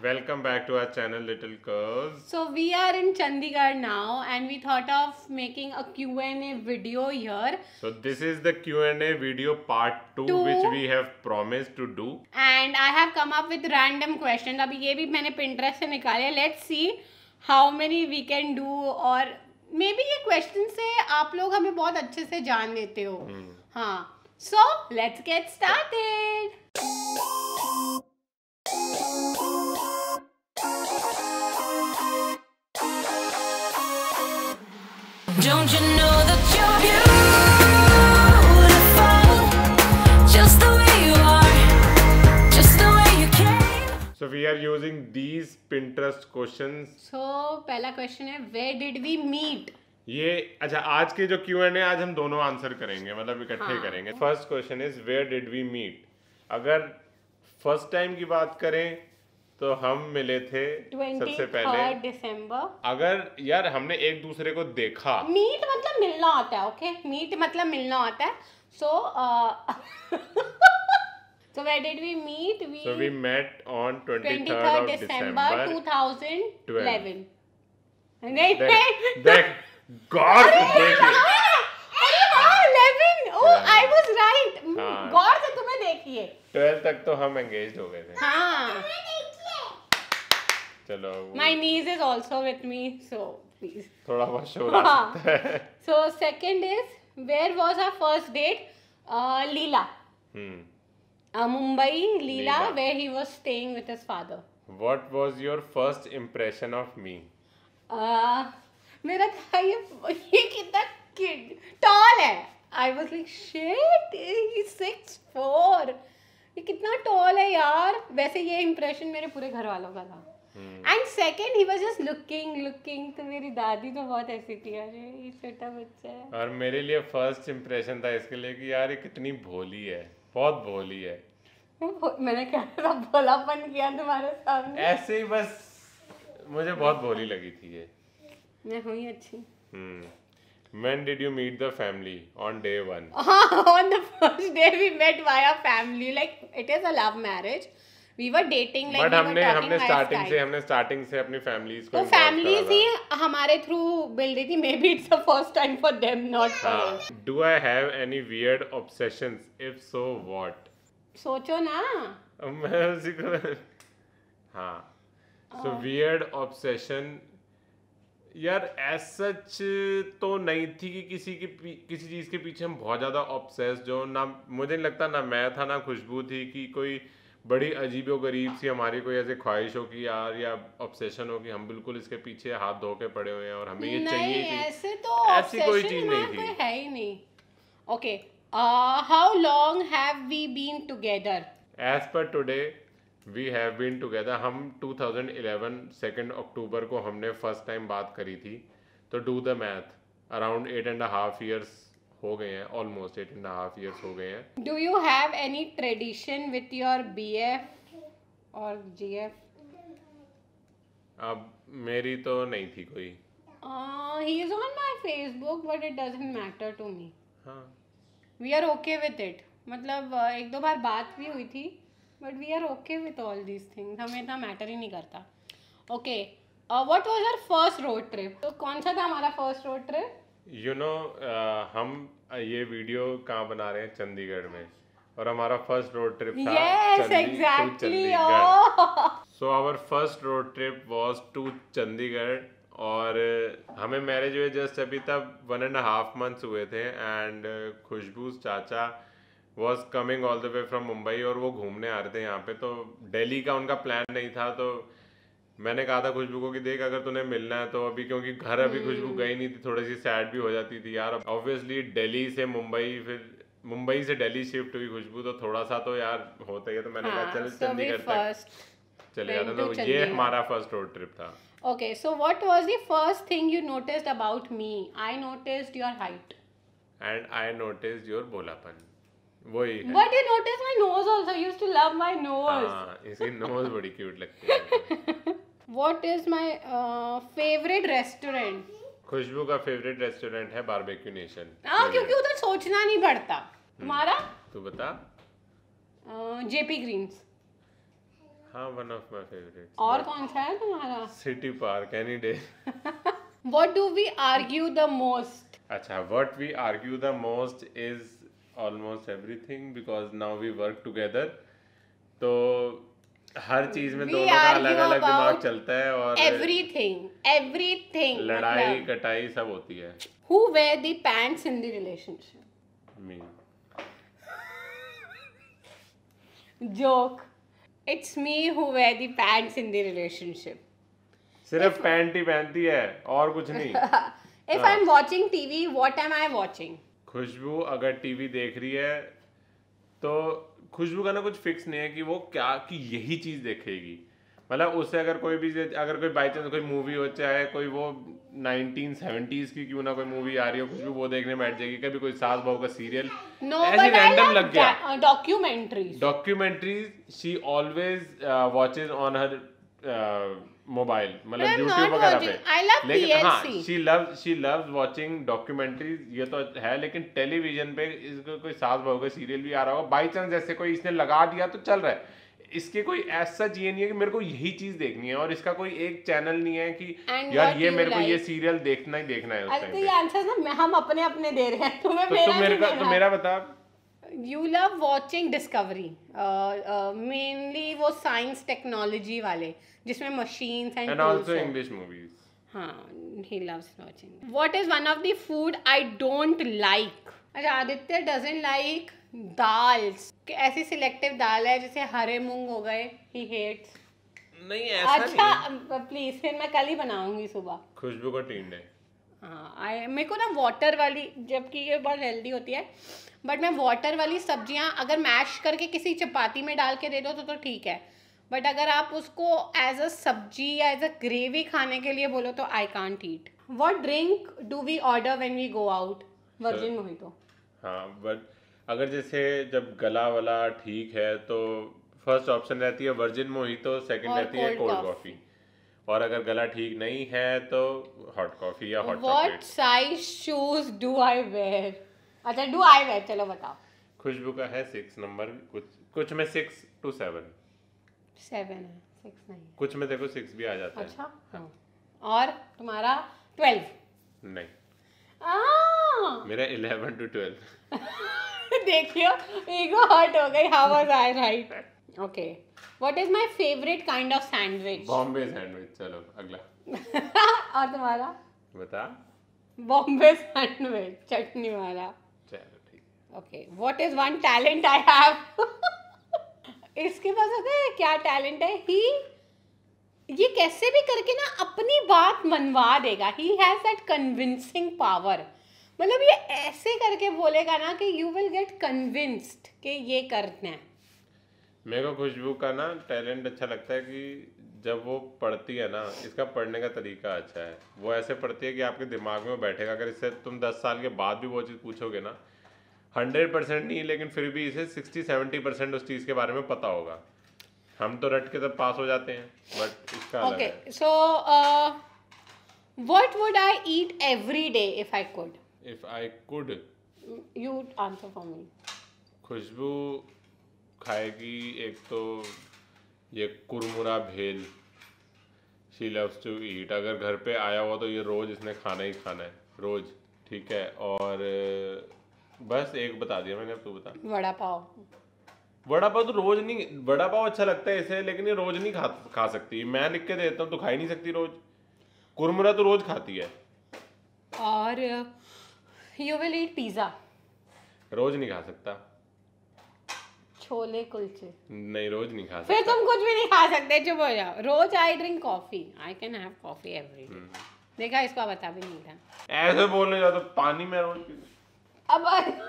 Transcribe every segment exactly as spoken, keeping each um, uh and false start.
Welcome back to our channel Little Curves. So we are in Chandigarh now and we thought of making a Q and A video here. So this is the Q and A video part two, two which we have promised to do. And I have come up with random questions. अभी ये भी मैंने Pinterest से निकाले. Let's see how many we can do और maybe ये question से आप लोग हमें बहुत अच्छे से जान लेते हो. hmm. हाँ. So let's get started. Don't you know that you're beautiful, just the way you are, just the way you came. So we are using these Pinterest questions. So पहला question है, where did we meet? ये अच्छा आज के जो Q and A आज हम दोनों आंसर करेंगे, मतलब इकट्ठे हाँ. करेंगे. First question is where did we meet? अगर फर्स्ट टाइम की बात करें तो हम मिले थे सबसे पहले दिसंबर. अगर यार हमने एक दूसरे को देखा, मीट मतलब मिलना होता है. ओके, मीट मतलब मिलना होता है. सो so where did we meet? We so we met on twenty-third of December twenty eleven. नहीं देख देख गॉड देखिए. eleven. Oh, I was right. God से तुम्हें देखिए. ट्वेल्व तक तो हम एंगेज्ड हो गए थे. हाँ. चलो. My niece is also with me, so please. थोड़ा बहुत शोर आ सकता है. So second is where was our first date? Uh, Leela. Hmm. Uh, Mumbai, Leela, Leela, where he was staying with his father. What was your first impression of me? Uh, मेरा था ये ये कितना kid tall है. I was like shit, he's six four. ये कितना tall है यार. वैसे ये impression मेरे पूरे घर वालों का था. And second he was just looking looking. तो मेरी दादी तो बहुत ऐसी थी, अरे ये छोटा बच्चा है. और मेरे लिए फर्स्ट इंप्रेशन था इसके लिए कि यार ये कितनी भोली है, बहुत भोली है. मैंने क्या भोलापन किया तुम्हारे सामने? ऐसे ही बस मुझे बहुत भोली लगी थी ये. मैं हुई अच्छी. Hmm. When did you meet the family? On day one. On the first day we met via family. Like it is a love marriage. We were dating like But we हमने were हमने talking starting से हमने starting से अपनी families को तो families ही हमारे through मिल रही थी. Maybe it's the first time for them, not for us. Do I have any weird obsessions? If so what? सोचो ना. मैं उसी को हाँ. सो वियर्ड ऑब्सेशन यार एज सच तो नहीं थी कि किसी की किसी चीज के पीछे हम बहुत ज्यादा ऑब्सेस, जो ना मुझे नहीं लगता ना मैं था ना खुशबू थी कि कोई बड़ी अजीबो गरीब सी हमारी कोई ऐसे ख्वाहिश हो कि यार या ऑब्सेशन हो कि हम बिल्कुल इसके पीछे हाथ धो के पड़े हुए हैं और हमें ये चाहिए नहीं, थी. ऐसे तो ऐसी कोई चीज नहीं थी. है ही नहीं. Okay, how long have we been together? As per today we have been together. हम two thousand eleven second October को हमने फर्स्ट टाइम बात करी थी. तो do the math, around eight and half years हो गए हैं, almost eight and half years हो गए हैं. Do you have any tradition with your B F और जी एफ? अब मेरी तो नहीं थी कोई. He is on my Facebook but it doesn't matter to me. हाँ. We are okay with it. मतलब uh, एक दो बार बात भी हुई थी but we are okay with all these things. हमें इतना मैटर ही नहीं करता. Okay, what was our first road trip? तो कौन सा था हमारा first road trip? You know हम ये वीडियो कहाँ बना रहे हैं? चंडीगढ़ में. और हमारा फर्स्ट रोड ट्रिप था yes, exactly. oh. So our first road trip was to Chandigarh. और हमें मैरिज हुए जस्ट अभी तब वन एंड हाफ मंथ्स हुए थे. एंड खुशबूज चाचा was coming all the way from Mumbai और वो घूमने आ रहे थे यहाँ पे. तो दिल्ली का उनका प्लान नहीं था. तो मैंने कहा था खुशबू को कि देख अगर तूने मिलना है तो अभी, क्योंकि घर अभी खुशबू गई नहीं थी, थोड़ी सी सैड भी हो जाती थी यार. ऑब्वियसली दिल्ली से मुंबई, फिर मुंबई से दिल्ली शिफ्ट हुई खुशबू, तो थोड़ा सा तो यार होता ही है. तो मैंने हाँ, कहा चल so चंडीगढ़ तक चले जाते. तो ये हमारा फर्स्ट रोड ट्रिप था. Okay, so what was the first thing you noticed about me? I noticed your height and I noticed your भोलापन. वही है. But you noticed my nose also. You used to love my nose. हाँ, इसकी knows बड़ी cute लगती है. What is my uh, favorite restaurant? Khushboo का favourite restaurant है बारबेक्यू नेशन. हाँ, क्योंकि उधर सोचना नहीं पड़ता. तुम्हारा? तू बता. JP Greens. हाँ, वन ऑफ माय फेवरेट. और कौन सा है तुम्हारा? City Park any day. What do we argue the most? अच्छा, what we argue the most is almost everything because now we work together. तो हर चीज में We दोनों का argue अलग अलग दिमाग about चलता है और Everything, everything. लड़ाई मतलब, कटाई सब होती है. who wear the pants in the relationship? Me. Joke. It's me who wear the pants in the relationship. सिर्फ पैंट ही पहनती है और कुछ नहीं. If हाँ. I'm watching T V, what am I watching? खुशबू अगर टीवी देख रही है तो खुशबू का ना कुछ फिक्स नहीं है कि वो क्या कि यही चीज देखेगी. मतलब उससे अगर कोई भी अगर कोई बाई चांस कोई मूवी हो चाहे कोई वो नाइनटीन सेवेंटीज की क्यों ना कोई मूवी आ रही हो खुशबू वो देखने बैठ जाएगी. कभी कोई सास बहू का सीरियल No, ऐसे but I रैंडम love लग गया. da- uh, documentaries. Documentaries she always watches on her mobile मतलब I'm यूट्यूब not वगैरह watching. पे. I love लेकिन T L C. हाँ she love she loves watching documentaries ये तो है. लेकिन टेलीविजन पे इसको कोई सास बहू का सीरियल भी आ रहा होगा बाई चांस जैसे कोई इसने लगा दिया तो चल रहा है. इसके कोई ऐसा ये नहीं है कि मेरे को यही चीज देखनी है और इसका कोई एक चैनल नहीं है कि And यार what ये you मेरे को ये like. सीरियल देखना ही देखना है उस अरे टाइम तो पे. ये आंसर ना मैं- हम अपने अपने दे रहे हैं तुम्हें तो मेरा तुम मेरे नहीं का तो देना। मेरा बता. You love watching Discovery, mainly uh, uh, वो साइंस टेक्नोलॉजी वाले जिसमें machines and and also English movies. हाँ, he loves watching. What is one of the food I don't like? अच्छा, आदित्य doesn't like दाल्स. ऐसी सिलेक्टिव दाल है जैसे हरे मूंग हो गए, he hates. नहीं ऐसा अच्छा नहीं. प्लीज फिर मैं कल ही बनाऊंगी सुबह. खुशबू का टिंडे. हाँ, आई मेरे को ना वाटर वाली जबकि ये बहुत हेल्दी होती है बट मैं वाटर वाली सब्जियां अगर मैश करके किसी चपाती में डाल के दे दो तो तो ठीक है बट अगर आप उसको एज अ सब्जी या एज अ ग्रेवी खाने के लिए बोलो तो I can't eat. What drink do we order when we go out? Virgin mojito. हाँ बट अगर जैसे जब गला वाला ठीक है तो फर्स्ट ऑप्शन रहती है वर्जिन मोहितो. सेकंड और रहती है cold कोल्ड coffee. कॉफी. और अगर गला ठीक नहीं है तो हॉट कॉफी या hot what chocolate. Size shoes do I wear? अच्छा, डू आई वेयर, चलो बताओ. खुशबू का है सिक्स नंबर. कुछ कुछ में सिक्स टू सेवन. सेवन है, सिक्स नहीं. कुछ में देखो सिक्स भी आ जाता है. अच्छा हाँ. और तुम्हारा ट्वेल्व? नहीं आ मेरा इलेवन टू ट्वेल्व. देखियो ईगो हर्ट हो गई. How was I right? Okay. What is my favourite kind of sandwich? Bombay sandwich. चलो अगला और तुम्हारा? बता. बॉम्बे सैंडविच चटनी वाला. चलो ठीक. Okay. What is one talent I have? इसके पास पता है क्या टैलेंट है? ही ये कैसे भी करके ना अपनी बात मनवा देगा. He has that convincing power. मतलब ये ऐसे करके बोलेगा ना कि यू विल गेट कन्विंस्ड कि ये करना है. मेरे को खुशबू का ना टैलेंट अच्छा लगता है कि जब वो पढ़ती है ना इसका पढ़ने का तरीका अच्छा है. वो ऐसे पढ़ती है कि आपके दिमाग में वो बैठेगा. अगर इससे तुम दस साल के बाद भी वो चीज़ पूछोगे ना हंड्रेड परसेंट नहीं लेकिन फिर भी इसे सिक्सटी सेवेंटी परसेंट उस चीज़ के बारे में पता होगा. हम तो रट के तब पास हो जाते हैं बट इसका अलग ओके. है. So what would I eat every day if I could? If I could. You answer for me. Khushboo खाएगी एक तो ये कुरमुरा भेल. She loves to eat. अगर घर पे आया हुआ तो ये रोज इसने खाना ही खाना है रोज. ठीक है. और बस एक बता दिया मैंने. अब तू बता. वड़ा पाव. वड़ा पाव तो रोज नहीं. वड़ा पाव अच्छा लगता है इसे लेकिन ये रोज नहीं खा खा सकती. मैं लिख के देता हूँ तो खा ही नहीं सकती रोज. कुरमुरा तो रोज खाती है. और यू विल ईट पिज्जा. रोज नहीं खा सकता. छोले कुलचे. नहीं रोज नहीं खा फिर सकता. तुम कुछ भी नहीं खा सकते. चुप हो जाओ. रोज I drink coffee. I can have coffee every day. देखा, इसको बता भी नहीं था. ऐसे बोलने जाओ तो पानी में रोज पी- अब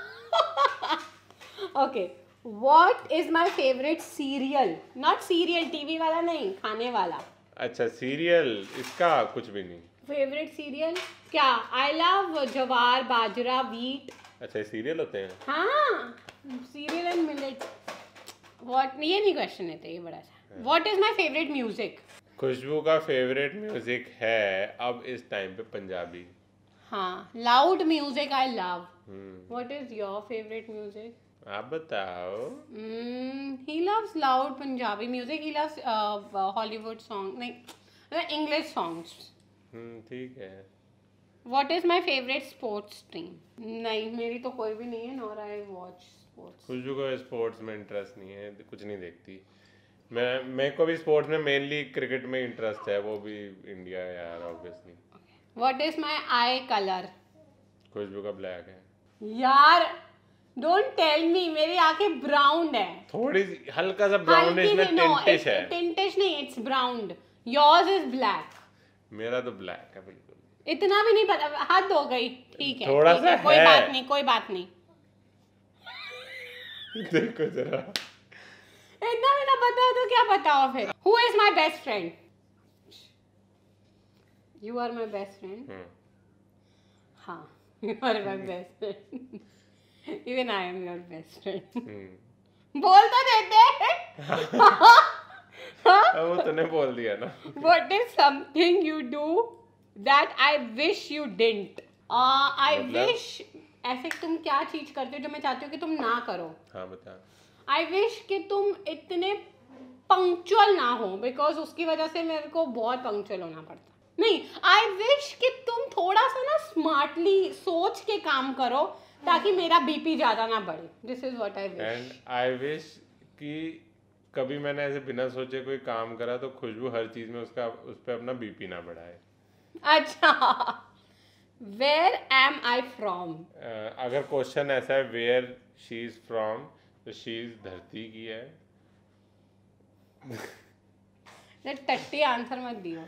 okay. What is my favourite serial? Not serial TV वाला नहीं, खाने वाला. अच्छा सीरियल. इसका कुछ भी नहीं. फेवरेट सीरियल क्या? आई लव जवार बाजरा वीट. अच्छा सीरियल होते हैं. हाँ, सीरियल एंड मिलेट. व्हाट, ये नहीं क्वेश्चन है तो ये बड़ा सा. What is my favourite music? Khushboo का फेवरेट म्यूजिक है अब इस टाइम पे पंजाबी. हाँ, loud music I love. Hmm. What is your favourite music? आप बताओ। Mm, he loves loud Punjabi music. He loves uh, uh, Hollywood songs, like uh, English songs. हम्म ठीक है। What is my favorite sports team? नहीं, मेरी तो कोई भी नहीं है, nor I watch sports. खुशबू को स्पोर्ट्स में इंटरेस्ट नहीं है, कुछ नहीं देखती। मैं मेरे को भी स्पोर्ट्स में मेनली क्रिकेट में इंटरेस्ट है, वो भी इंडिया है यार obviously. What is my eye color? Khushboo का ब्लैक है। यार डोंट टेल मी, मेरी आंखें ब्राउन है। थोड़ी सी हल्का सा ब्राउनिश में टिंटिश है। टिंटिश नहीं, it's brown. Yours is black. मेरा तो ब्लैक है बिल्कुल। इतना भी नहीं पता, हद हो गई। ठीक है, थोड़ा ठीक है, सा कोई है। बात नहीं, कोई बात नहीं। देखो जरा। इतना भी ना पता तो क्या बताओ फिर। Who is my best friend? You are my best friend. Hmm, हाँ, you are my best friend. Even I am your best friend. Hmm. बोल तो देते। अब वो तूने बोल दिया ना। What is something you do that I wish you didn't? Uh, I मतलब? wish ऐसे तुम क्या चीज करते हो जो मैं चाहती हूँ कि तुम ना करो? हाँ बता। I wish कि तुम इतने पंक्चुअल ना हो, बिकॉज उसकी वजह से मेरे को बहुत पंक्चुअल होना पड़ता। नहीं, I wish कि तुम थोड़ा सा ना स्मार्टली सोच के काम करो ताकि मेरा बीपी ज्यादा ना बढ़े। This is what I wish. And I wish कि कभी मैंने ऐसे बिना सोचे कोई काम करा तो खुशबू हर चीज में उसका उस पर अपना बीपी ना बढ़ाए। अच्छा, वेयर एम आई फ्रॉम? अगर क्वेश्चन ऐसा है वेयर शी इज फ्रॉम, तो शी इज धरती की है। टट्टी आंसर मत दियो।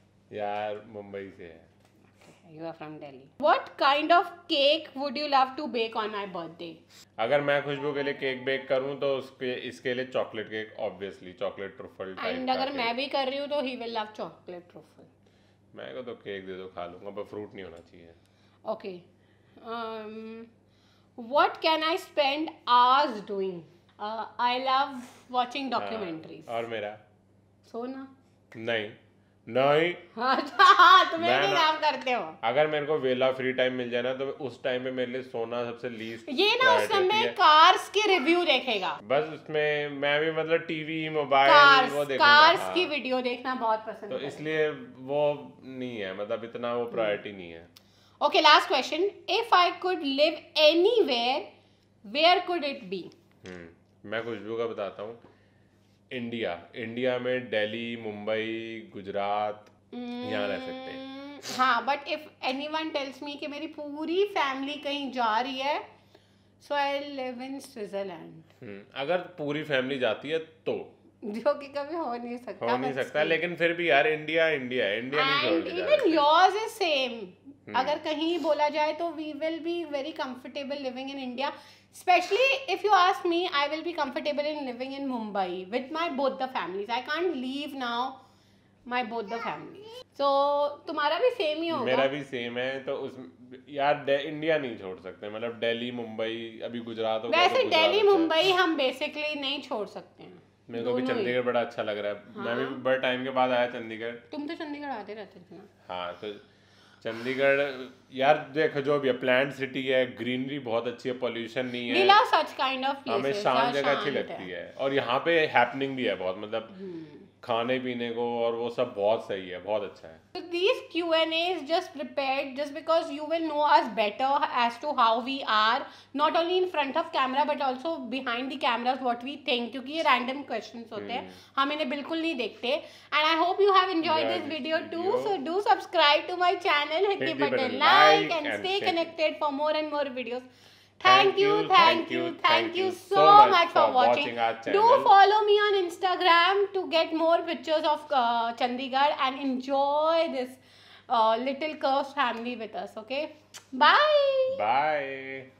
यार मुंबई से है। You are from Delhi. What kind of cake would you love to bake on my birthday? अगर मैं खुशबू के लिए केक बेक करूं तो उसके इसके लिए chocolate cake, obviously chocolate truffle type And का अगर केक। मैं भी कर रही हूँ तो he will love chocolate truffle. मैं को तो केक दे दो, खा लूंगा, पर फ्रूट नहीं होना चाहिए। Okay. Um, what can I spend hours doing? Uh, I love watching documentaries. हाँ, और मेरा सोना। नहीं नहीं अच्छा, हाँ, तुम मैं एक ही ना- काम करते हो। अगर मेरे को वेला फ्री टाइम मिल जाए ना तो उस टाइम पे मेरे लिए सोना सबसे लीस्ट ये ना उस समय कार्स के रिव्यू देखेगा। बस उसमें मैं भी मतलब टीवी मोबाइल वो कार्स देखूंगा। कार्स हाँ। की वीडियो देखना बहुत पसंद तो है। इसलिए वो नहीं है, मतलब इतना वो प्रायोरिटी नहीं है। Okay, last question. If I could live anywhere, where could it be? हम्म मैं खुशबू का बताता हूँ। इंडिया इंडिया में दिल्ली, मुंबई, गुजरात यहाँ रह सकते हैं। Mm, हाँ, but if anyone tells me कि मेरी पूरी फैमिली कहीं जा रही है, so I'll live in Switzerland. हम्म अगर पूरी फैमिली जाती है तो जो कि कभी हो नहीं सकता। हो नहीं but सकता, still. लेकिन फिर भी यार इंडिया इंडिया है, इंडिया नहीं छोड़ And के जा even सकते। yours is same. अगर कहीं बोला जाए तो we will be very comfortable living in India. Especially if you ask me, I will be comfortable in living in Mumbai with my both the families. I can't leave now my both the families. So तुम्हारा भी same ही होगा। मेरा भी same है, तो उस यार day- India नहीं छोड़ सकते, मतलब दिल्ली, मुंबई, अभी गुजरात हो गया तो वैसे गुजरात दिल्ली अच्छा है। मुंबई हम बेसिकली नहीं छोड़ सकते हैं। मेरे को भी दोनों ही। चंडीगढ़ बड़ा अच्छा लग रहा है। मैं भी बड़े टाइम के बाद आया चंडीगढ़। तुम तो चंडीगढ़ आते रहते थे ना। हाँ तो चंडीगढ़ यार देखो जो भी है, प्लांट सिटी है, ग्रीनरी बहुत अच्छी है, पोल्यूशन नहीं We है, love such kind of places. हमें शांत जगह अच्छी शांत लगती है, और यहाँ पे हैपनिंग भी है बहुत, मतलब खाने पीने को और वो सब बहुत सही है, बहुत अच्छा है। So these Q and A's just prepared just because you will know us better as to how we are, not only in front of camera but also behind the cameras what we think, क्योंकि ये random questions होते हैं, हम इन्हें बिल्कुल नहीं देखते। And I hope you have enjoyed Yeah, this this video too. video. So do subscribe to my channel, hit, the button like, like and and stay share. connected for more and more videos. Thank Thank you, you, thank thank you, you, thank thank you you so so much much for for watching. watching our Do channel. follow me on Instagram to get more pictures of uh, Chandigarh and enjoy this uh, little cursed family with us. Okay, bye. Bye.